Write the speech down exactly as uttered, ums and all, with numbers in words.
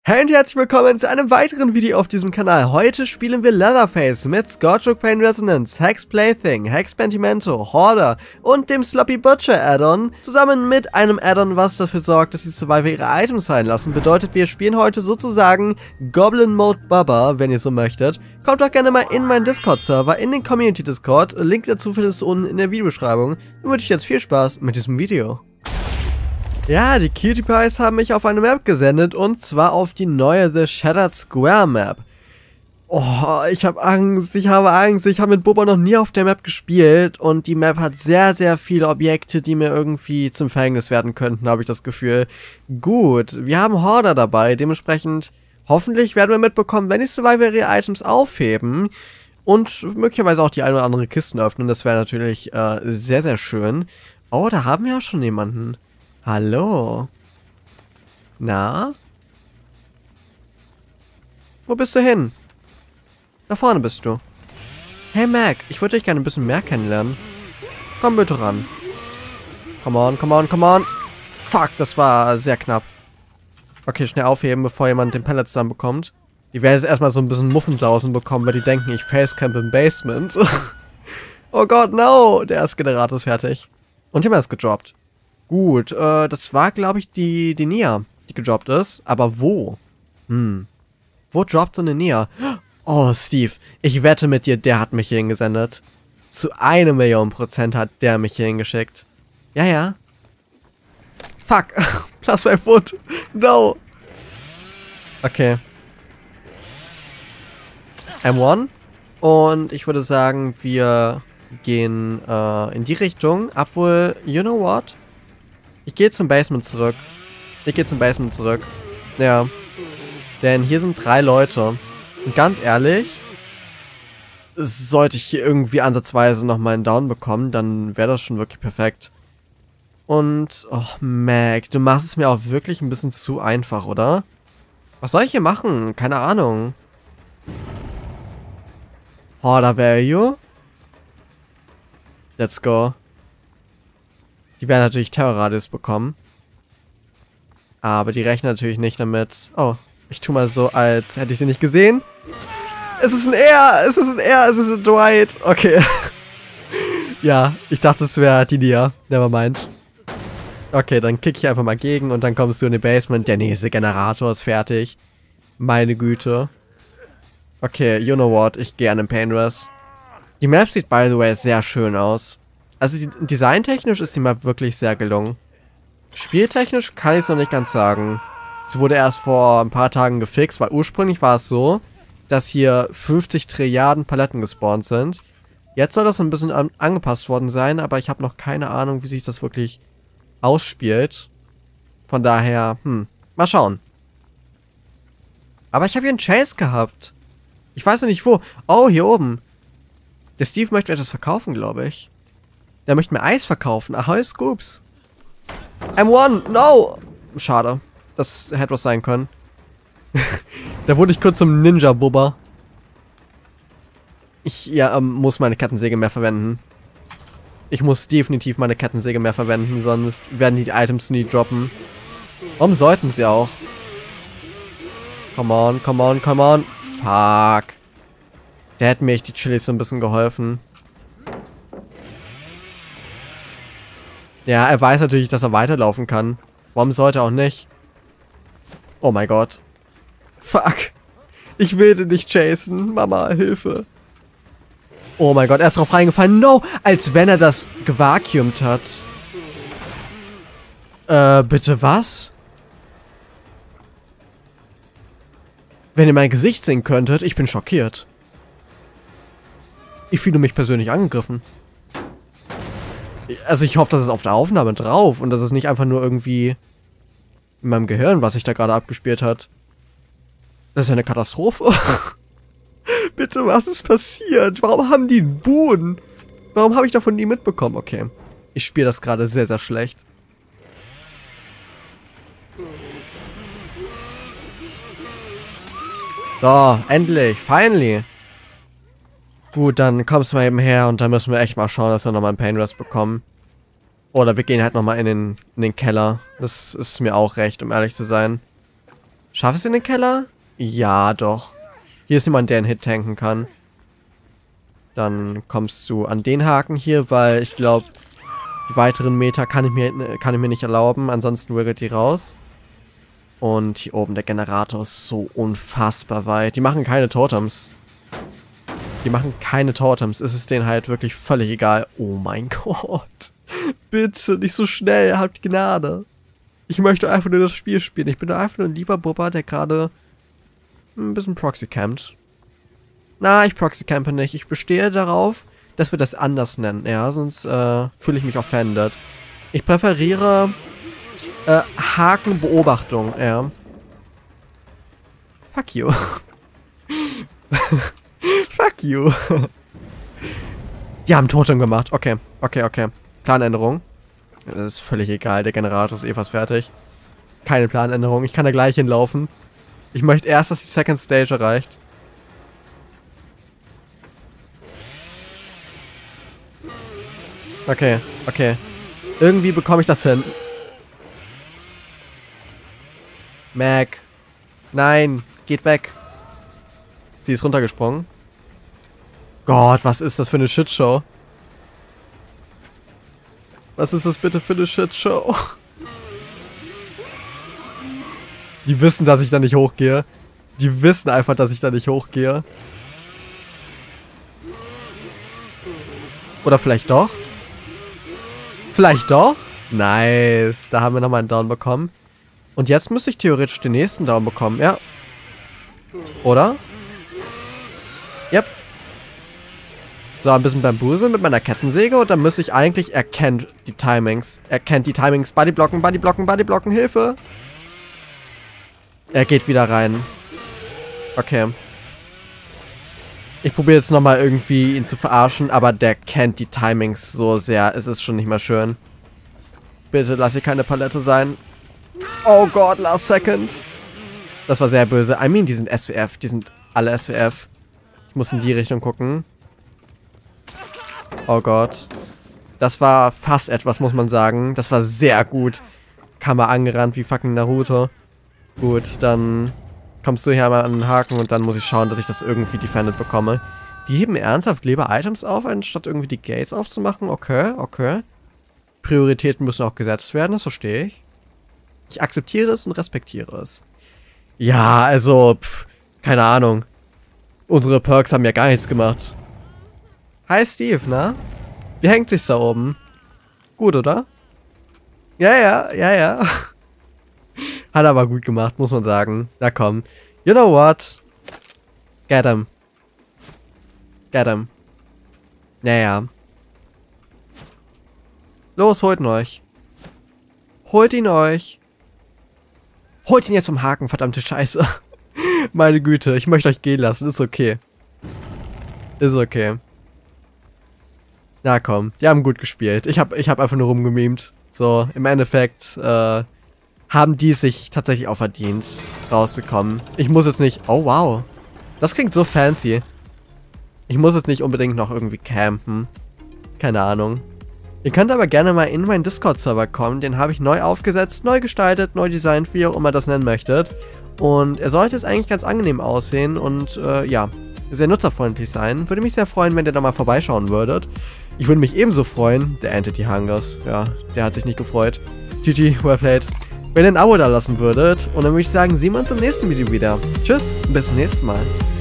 Hey und herzlich willkommen zu einem weiteren Video auf diesem Kanal. Heute spielen wir Leatherface mit Scorched Pain Resonance, Hex Plaything, Hex Pentimento, Hoarder und dem Sloppy Butcher Add-on. Zusammen mit einem Add-on, was dafür sorgt, dass die Survivor ihre Items heilen lassen. Bedeutet, wir spielen heute sozusagen Goblin Mode Bubba, wenn ihr so möchtet. Kommt doch gerne mal in meinen Discord-Server, in den Community-Discord. Link dazu findest du unten in der Videobeschreibung. Dann wünsche ich jetzt viel Spaß mit diesem Video. Ja, die Cutie Pies haben mich auf eine Map gesendet und zwar auf die neue The Shattered Square Map. Oh, ich habe Angst, ich habe Angst, ich habe mit Bubba noch nie auf der Map gespielt und die Map hat sehr, sehr viele Objekte, die mir irgendwie zum Verhängnis werden könnten, habe ich das Gefühl. Gut, wir haben Hoarder dabei, dementsprechend hoffentlich werden wir mitbekommen, wenn die Survivor ihre Items aufheben und möglicherweise auch die ein oder andere Kisten öffnen, das wäre natürlich äh, sehr, sehr schön. Oh, da haben wir auch schon jemanden. Hallo? Na? Wo bist du hin? Da vorne bist du. Hey Mac, ich würde dich gerne ein bisschen mehr kennenlernen. Komm bitte ran. Come on, come on, come on. Fuck, das war sehr knapp. Okay, schnell aufheben, bevor jemand den Pellets dann bekommt. Die werden jetzt erstmal so ein bisschen Muffensausen bekommen, weil die denken, ich facecamp im Basement. Oh Gott, no! Der erste Generator ist fertig. Und jemand ist gedroppt. Gut, äh, das war, glaube ich, die, die Nia, die gedroppt ist. Aber wo? Hm. Wo droppt so eine Nia? Oh, Steve, ich wette mit dir, der hat mich hier hingesendet. Zu eine Million Prozent hat der mich hier hingeschickt. Ja, ja. Fuck. Plus five foot. No. Okay. M eins. Und ich würde sagen, wir gehen äh, in die Richtung. Obwohl, you know what? Ich gehe zum Basement zurück. Ich gehe zum Basement zurück. Ja. Denn hier sind drei Leute. Und ganz ehrlich, sollte ich hier irgendwie ansatzweise nochmal einen Down bekommen, dann wäre das schon wirklich perfekt. Und, oh, Mac, du machst es mir auch wirklich ein bisschen zu einfach, oder? Was soll ich hier machen? Keine Ahnung. Hoarder Value. Let's go. Die werden natürlich Terrorradius bekommen. Aber die rechnen natürlich nicht damit. Oh, ich tue mal so, als hätte ich sie nicht gesehen. Es ist ein R! Es ist ein R! Es ist ein Dwight! Okay. Ja, ich dachte, es wäre die Nia. Nevermind. Okay, dann kick ich einfach mal gegen und dann kommst du in den Basement. Der nächste Generator ist fertig. Meine Güte. Okay, you know what? Ich gehe an den Painrest. Die Map sieht, by the way, sehr schön aus. Also die, designtechnisch ist die Map wirklich sehr gelungen. Spieltechnisch kann ich es noch nicht ganz sagen. Sie wurde erst vor ein paar Tagen gefixt, weil ursprünglich war es so, dass hier fünfzig Trilliarden Paletten gespawnt sind. Jetzt soll das ein bisschen an, angepasst worden sein, aber ich habe noch keine Ahnung, wie sich das wirklich ausspielt. Von daher, hm, mal schauen. Aber ich habe hier einen Chase gehabt. Ich weiß noch nicht wo. Oh, hier oben. Der Steve möchte etwas verkaufen, glaube ich. Der möchte mir Eis verkaufen. Ahoi, Scoops. M eins, no! Schade. Das hätte was sein können. Da wurde ich kurz zum Ninja-Bubba. Ich, ja, ähm, muss meine Kettensäge mehr verwenden. Ich muss definitiv meine Kettensäge mehr verwenden, sonst werden die Items nie droppen. Warum sollten sie auch? Come on, come on, come on. Fuck. Der hätte mir echt die Chilis so ein bisschen geholfen. Ja, er weiß natürlich, dass er weiterlaufen kann. Warum sollte er auch nicht? Oh mein Gott. Fuck. Ich will den nicht chasen. Mama, Hilfe. Oh mein Gott, er ist drauf reingefallen. No! Als wenn er das gevacuumt hat. Äh, bitte was? Wenn ihr mein Gesicht sehen könntet, ich bin schockiert. Ich fühle mich persönlich angegriffen. Also ich hoffe, das ist auf der Aufnahme drauf und das ist nicht einfach nur irgendwie in meinem Gehirn, was sich da gerade abgespielt hat. Das ist ja eine Katastrophe. Bitte, was ist passiert? Warum haben die einen Boden? Warum habe ich davon nie mitbekommen? Okay, ich spiele das gerade sehr, sehr schlecht. So, endlich, finally. Gut, dann kommst du mal eben her und dann müssen wir echt mal schauen, dass wir nochmal einen Painrest bekommen. Oder wir gehen halt nochmal in den, in den Keller. Das ist mir auch recht, um ehrlich zu sein. Schaffe ich es in den Keller? Ja, doch. Hier ist jemand, der einen Hit tanken kann. Dann kommst du an den Haken hier, weil ich glaube, die weiteren Meter kann ich mir, kann ich mir nicht erlauben. Ansonsten wiggelt die raus. Und hier oben der Generator ist so unfassbar weit. Die machen keine Totems. Die machen keine Totems. Es ist denen halt wirklich völlig egal. Oh mein Gott. Bitte, nicht so schnell. Habt Gnade. Ich möchte einfach nur das Spiel spielen. Ich bin einfach nur ein lieber Bubba, der gerade ein bisschen Proxy campt. Na, ich Proxy campe nicht. Ich bestehe darauf, dass wir das anders nennen. Ja, sonst äh, fühle ich mich offended. Ich präferiere äh, Hakenbeobachtung. Ja. Fuck you. Fuck you. Die haben Totem gemacht. Okay, okay, okay. Planänderung. Das ist völlig egal. Der Generator ist eh fast fertig. Keine Planänderung. Ich kann da gleich hinlaufen. Ich möchte erst, dass die Second Stage erreicht. Okay, okay. Irgendwie bekomme ich das hin. Mac. Nein, geht weg. Sie ist runtergesprungen. Gott, was ist das für eine Shitshow? Was ist das bitte für eine Shitshow? Die wissen, dass ich da nicht hochgehe. Die wissen einfach, dass ich da nicht hochgehe. Oder vielleicht doch? Vielleicht doch? Nice. Da haben wir nochmal einen Down bekommen. Und jetzt müsste ich theoretisch den nächsten Down bekommen, ja. Oder? Yep. So, ein bisschen Bambusel mit meiner Kettensäge und dann müsste ich eigentlich, er kennt die Timings. Er kennt die Timings. Bodyblocken, Bodyblocken, Bodyblocken, Hilfe. Er geht wieder rein. Okay. Ich probiere jetzt nochmal irgendwie ihn zu verarschen, aber der kennt die Timings so sehr. Es ist schon nicht mehr schön. Bitte lass hier keine Palette sein. Oh Gott, last second. Das war sehr böse. I mean, die sind S W F. Die sind alle S W F. Ich muss in die Richtung gucken. Oh Gott. Das war fast etwas, muss man sagen. Das war sehr gut. Kam er angerannt wie fucking Naruto. Gut, dann kommst du hier mal an den Haken und dann muss ich schauen, dass ich das irgendwie defended bekomme. Die heben ernsthaft lieber Items auf, anstatt irgendwie die Gates aufzumachen. Okay, okay. Prioritäten müssen auch gesetzt werden, das verstehe ich. Ich akzeptiere es und respektiere es. Ja, also, pff, keine Ahnung. Unsere Perks haben ja gar nichts gemacht. Hi Steve, na? Wie hängt sich's da oben? Gut, oder? Ja, ja, ja, ja. Hat aber gut gemacht, muss man sagen. Na komm. You know what? Get him. Get him. Naja. Los, holt ihn euch. Holt ihn euch. Holt ihn jetzt zum Haken, verdammte Scheiße. Meine Güte, ich möchte euch gehen lassen. Ist okay. Ist okay. Na komm, die haben gut gespielt. Ich hab, ich hab einfach nur rumgemimt. So, im Endeffekt, äh... haben die sich tatsächlich auch verdient, rauszukommen. Ich muss jetzt nicht... Oh, wow. Das klingt so fancy. Ich muss jetzt nicht unbedingt noch irgendwie campen. Keine Ahnung. Ihr könnt aber gerne mal in meinen Discord-Server kommen. Den habe ich neu aufgesetzt, neu gestaltet, neu designt, wie ihr auch immer das nennen möchtet. Und er sollte jetzt eigentlich ganz angenehm aussehen und, äh, ja, sehr nutzerfreundlich sein. Würde mich sehr freuen, wenn ihr da mal vorbeischauen würdet. Ich würde mich ebenso freuen. Der Entity Hungers, ja, der hat sich nicht gefreut. G G, well played. Wenn ihr ein Abo da lassen würdet. Und dann würde ich sagen, sehen wir uns im nächsten Video wieder. Tschüss, bis zum nächsten Mal.